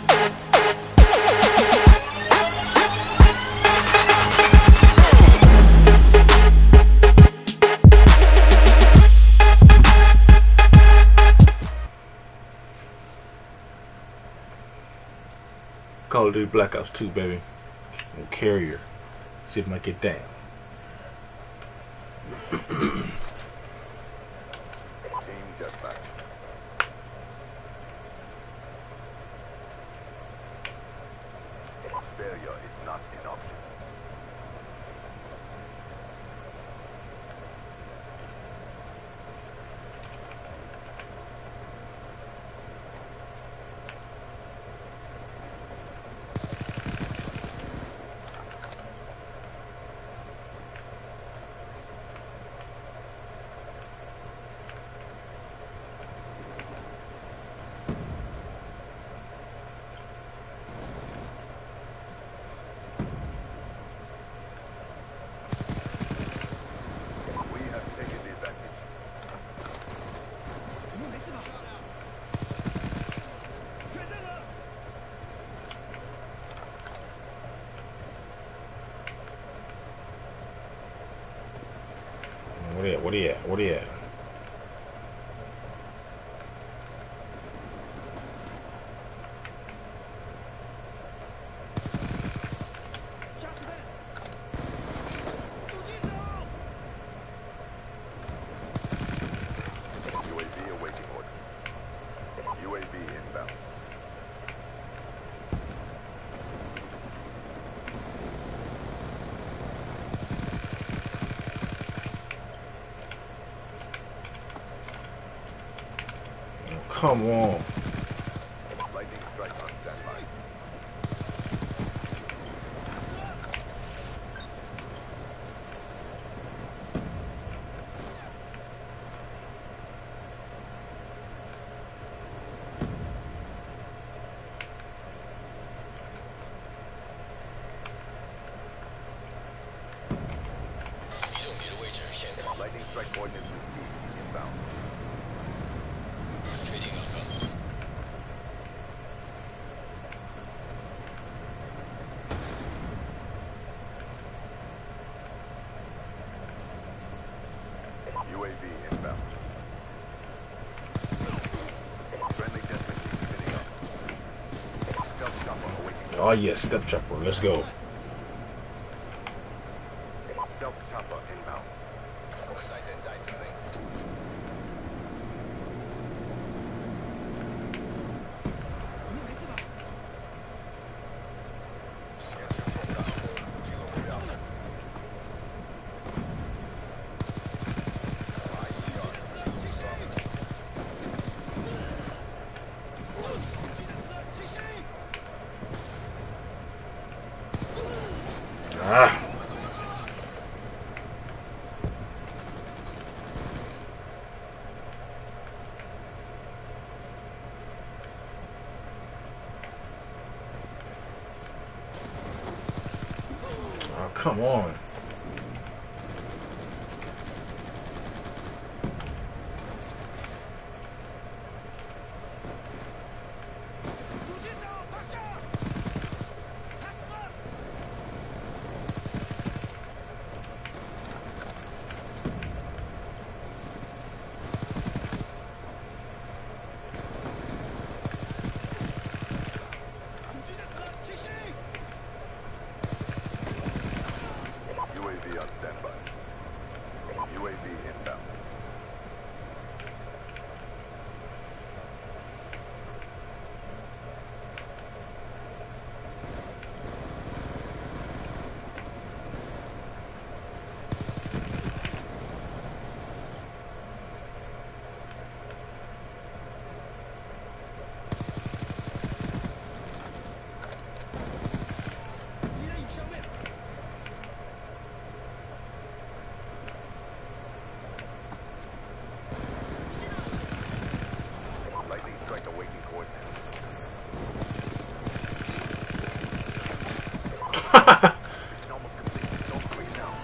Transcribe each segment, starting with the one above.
Call of Duty Black Ops 2, baby. And Carrier. See if I get down. Team deathmatch. Failure is not an option. Where he at? Where he at? UAV awaiting orders. UAV inbound. Come on. Lightning strike on standby. Lightning strike coordinates received. Inbound. UAV inbound. Friendly death machine spinning up. Stealth chopper awaiting. Oh yes, step chopper. Let's go. Stealth chopper inbound. Ah. Oh, come on. UAV on standby. UAV inbound. Lightning strike awaiting coordinates. Mission almost complete. Don't quit now.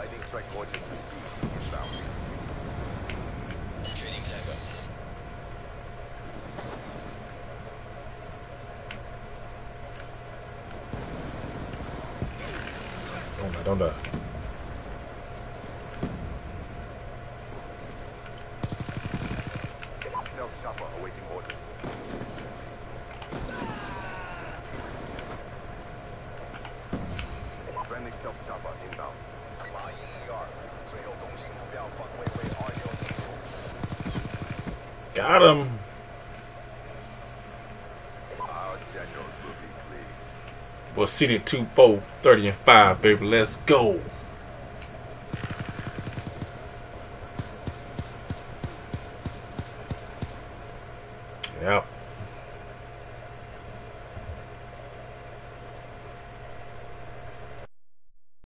Lightning strike orders received. Inbound. Don't die. Stealth chopper awaiting orders. Friendly stealth chopper inbound. 马英02，最后中心目标方位为26. Got him. Our generals will be pleased. Well, CD 2, 4, 30, and 5, baby. Let's go.